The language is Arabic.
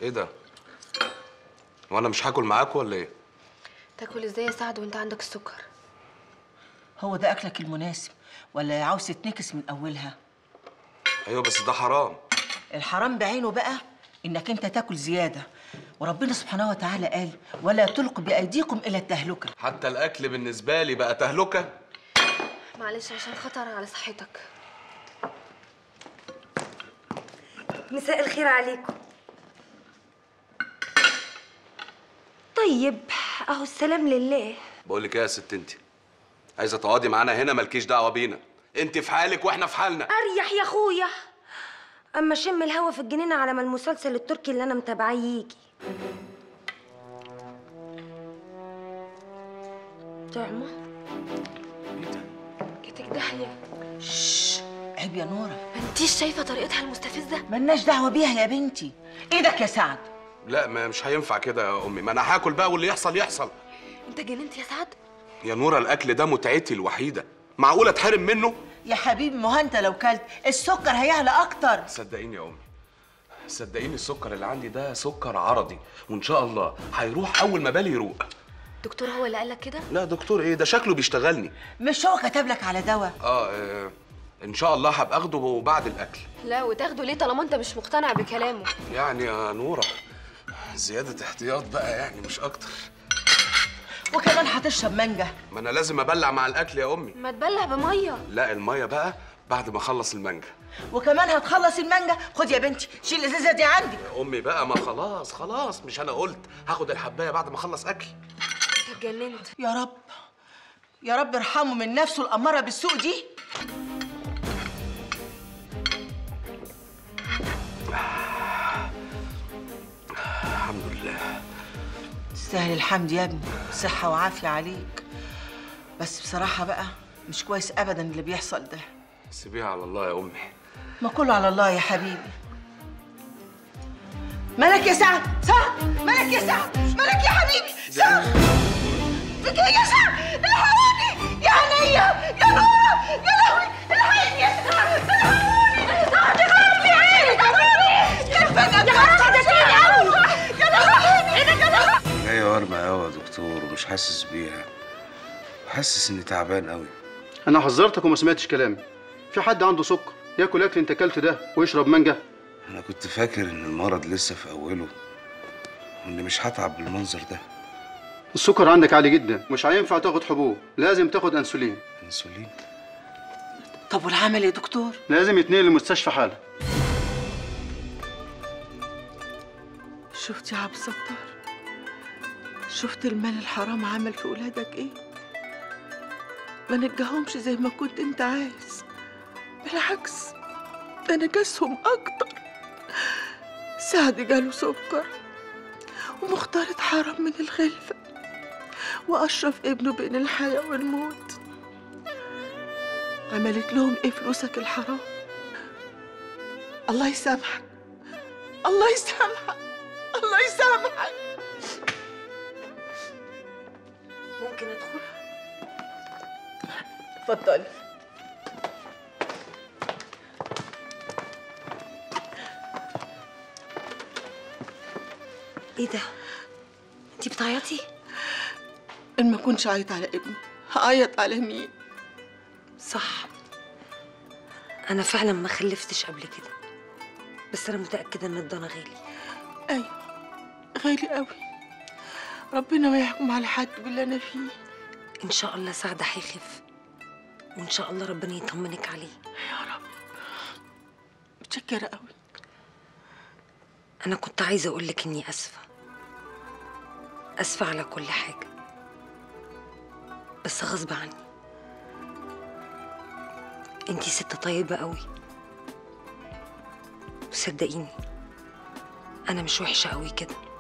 ايه ده؟ وانا مش هاكل معاكوا ولا ايه؟ تاكل ازاي يا سعد وانت عندك السكر؟ هو ده اكلك المناسب ولا عاوز تتنكس من اولها؟ ايوه بس ده حرام. الحرام بعينه بقى انك انت تاكل زياده، وربنا سبحانه وتعالى قال ولا تلقوا بايديكم الى التهلكه. حتى الاكل بالنسبه لي بقى تهلكه. معلش عشان خطر على صحتك. مساء الخير عليكم. طيب اهو السلام لله. بقول لك ايه يا ست انت؟ عايزه تقعدي معانا هنا مالكيش دعوه بينا، انت في حالك واحنا في حالنا. اريح يا اخويا، اما شم الهوا في الجنينه على ما المسلسل التركي اللي انا متابعاه يجي. طعمه جاتك داهيه. شش، عيب يا نوره. ما انتيش شايفه طريقتها المستفزه؟ ملناش دعوه بيها يا بنتي. ايدك يا سعد. لا ما مش هينفع كده يا امي، ما انا هاكل بقى واللي يحصل يحصل. انت جننت يا سعد؟ يا نوره الاكل ده متعتي الوحيده، معقوله اتحرم منه؟ يا حبيبي ما هو انت لو كلت السكر هيعلى اكتر. صدقيني يا امي، صدقيني السكر اللي عندي ده سكر عرضي، وان شاء الله هيروح اول ما بالي يروق. دكتور هو اللي قالك كده؟ لا دكتور ايه، ده شكله بيشتغلني. مش هو كتب لك على دواء؟ ان شاء الله هبقى اخده بعد الاكل. لا وتاخده ليه طالما انت مش مقتنع بكلامه؟ يعني يا نوره زياده احتياط بقى يعني مش اكتر. وكمان هتشرب مانجا. ما انا لازم ابلع مع الاكل يا امي. ما تبلع بميه. لا الميه بقى بعد ما اخلص المانجا. وكمان هتخلص المانجا. خد يا بنتي شيل الازازه دي عندي. يا امي بقى ما خلاص مش انا قلت هاخد الحبايه بعد ما اخلص اكل. اتجننت. يا رب يا رب ارحمه من نفسه الاماره بالسوء دي. الحمد لله. تستاهل الحمد يا ابني، صحه وعافيه عليك. بس بصراحه بقى مش كويس ابدا اللي بيحصل ده. سيبيها على الله يا امي. ما كله على الله يا حبيبي. مالك يا سعد؟ سعد مالك يا سعد؟ مالك يا حبيبي؟ سعد فيك ايه يا سعد؟ الحقوني يا عينيا يا نورة يا لهوي الحقني يا سعد الحقوني. سعد غلبي عيني يا فجأة يا خرابي ده تقيل قوي يا لهوي ايه ده كده؟ جاي ورمة قوي يا دكتور ومش حاسس بيها، حاسس اني تعبان قوي. انا حذرتك وما سمعتش كلامي. في حد عنده سكر ياكل اكل انت اكلته ده ويشرب مانجا؟ انا كنت فاكر ان المرض لسه في اوله واني مش هتعب بالمنظر ده. السكر عندك عالي جدا، مش هينفع تاخد حبوب، لازم تاخد انسولين. انسولين؟ طب والعمل يا دكتور؟ لازم يتنقل للمستشفى حالا. شفت يا عبد الستار؟ شفت المال الحرام عمل في ولادك ايه؟ ما نجاهمش زي ما كنت انت عايز، بالعكس ده نجاسهم اكتر. سعد جاله سكر ومختار اتحرم من الخلفه، واشرف ابنه بين الحياه والموت. عملت لهم ايه فلوسك الحرام؟ الله يسامحك، الله يسامحك، الله يسامحك. ممكن ادخل؟ اتفضلي. ايه ده؟ انتي بتعيطي؟ ان ما كنتش عيط على ابني هعيط على مين؟ صح، انا فعلا ما خلفتش قبل كده، بس انا متاكده ان الضنا غالي. ايوه غالي قوي. ربنا ما يحكم على حد باللي انا فيه. ان شاء الله سعد هيخف، وان شاء الله ربنا يطمنك عليه يا رب. متشكره قوي. انا كنت عايزه اقولك اني اسفه على كل حاجه، بس غصب عني. انتي ست طيبه قوي، وصدقيني انا مش وحشه قوي كده.